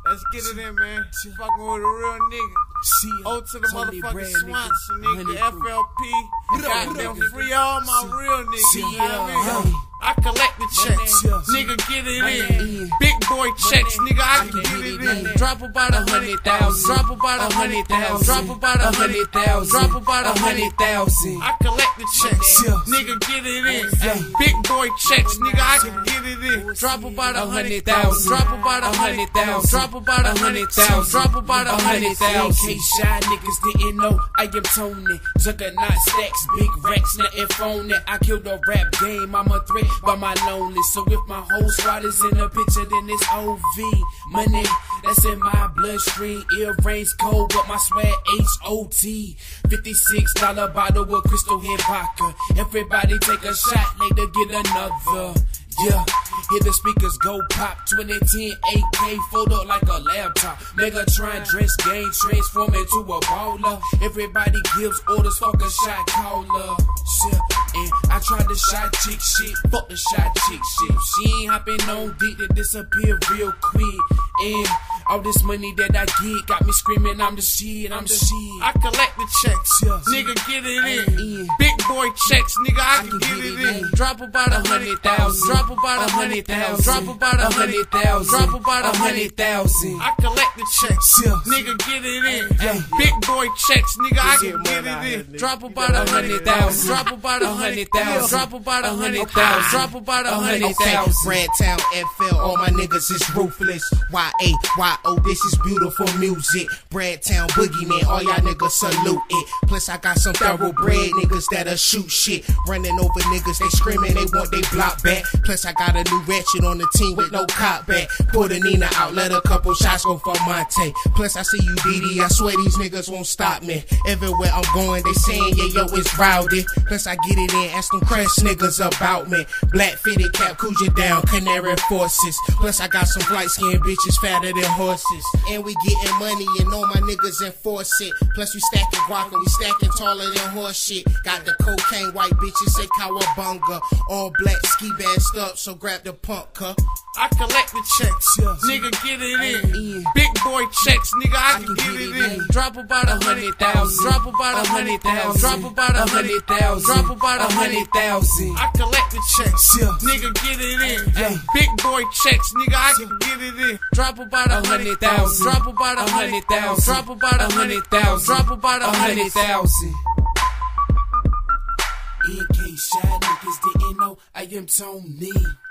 Let's get it in, man. Fucking with a real nigga. O to the motherfucking Swanson, nigga. FLP. Goddamn free all my real niggas. You know what I mean? I collect the checks, nigga, get it in. Big boy checks, nigga, I can get it in. Drop about 100,000, drop about 100,000, drop about 100,000, drop about 100,000. I collect the checks, nigga, get it in. Big boy checks, nigga, I can get it in. Drop about 100,000, drop about 100,000, drop about 100,000, drop about 100,000. Shy niggas didn't know I am Tony. Juggernaut stacks, big racks, nothing phony. I killed the rap game, I'm a threat by my lonely. So if my whole squad is in the picture, then it's OV. Money, that's in my bloodstream. Earrings cold, but my swag HOT. $56 bottle with crystal head vodka. Everybody take a shot, later get another. Yeah, hear the speakers go pop. 2010 AK photo like a laptop. Megatron dress game transform into a baller. Everybody gives orders, fuck a shot caller. Shit, and I tried the shot chick shit, fuck the shot chick shit. She ain't hopping on deep to disappear real quick. And all this money that I get got me screaming, I'm the shit, I'm the shit. I collect the checks, nigga, get it in. Big boy checks, nigga, I can get it in. Drop about 100,000, drop about 100,000, drop about 100,000, drop about 100,000. I collect the checks, nigga, get it in. Big boy checks, nigga, I can get it in. Drop about 100,000, drop about 100,000, drop about 100,000, drop about 100,000. Bradtown FL, all my niggas is ruthless. YAYO, this is beautiful music. Bradtown Boogeyman, all y'all niggas salute it. Plus I got some thoroughbred niggas that'll shoot shit. Running over niggas, they screaming, they want they block back. Plus I got a new ratchet on the team with no cop back. Pull the Nina out, let a couple shots go for Monte. Plus I see you DD, I swear these niggas won't stop me. Everywhere I'm going, they saying yeah yo it's rowdy. Plus I get it in, ask them crash niggas about me. Black fitted cap, Cuja down, Canary forces. Plus I got some light skinned bitches fatter than horses. And we getting money and all my niggas enforce it. Plus we stacking guac and we stacking taller than horse shit. Got the cocaine white bitches say cowabunga. All black ski bassed up, so grab the punk, huh? I collect the checks, nigga, get it in. Big boy checks, nigga, I can get it in. Drop about 100,000, drop about 100,000, drop about 100,000, drop about 100,000. I collect the checks, nigga, get it in. Big boy checks, nigga, I can get it in. Drop about 100,000, drop about 100,000, drop about 100,000, drop about 100,000. In case shy niggas didn't know I am Tony.